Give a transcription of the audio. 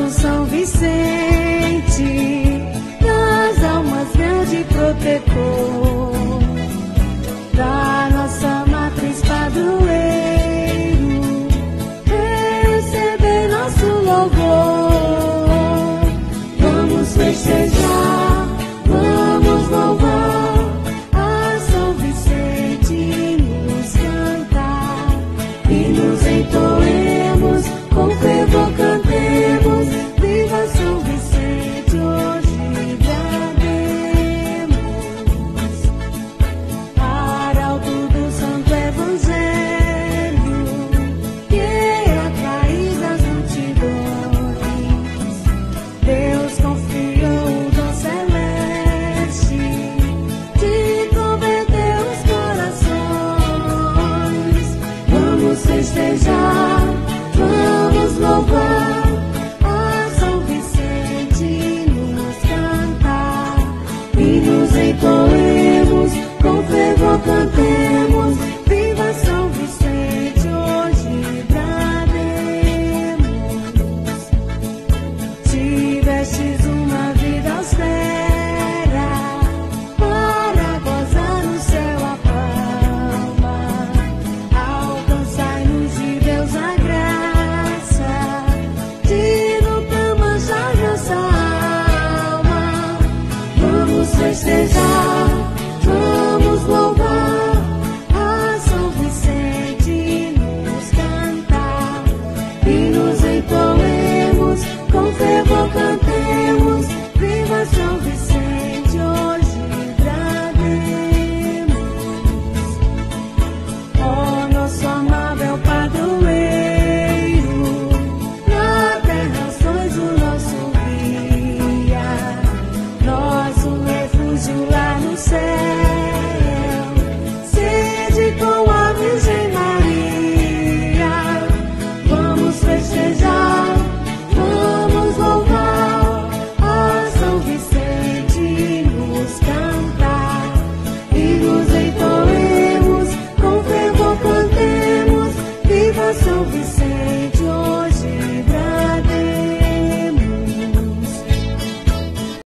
do São Vicente, das almas grande protetor, da nossa matriz padroeiro, receber nosso louvor. Vamos festejar, vamos louvar a São Vicente, nos cantar e nos entoemos, com fervor cantemos, viva São Vicente, hoje brademos. Arauto do Santo Evangelho, que atrai das multidões, Deus confiou o dom celeste de converter os corações. Vamos festejar, vamos louvar a São Vicente, nos cantar e nos entoemos, com fervor cantemos, viva São Vicente, hoje brademos. Tivestes uma vida austera, para gozar no céu a palma, alcançai-nos de Deus a graça, de nunca manchar nossa alma. Vamos festejar,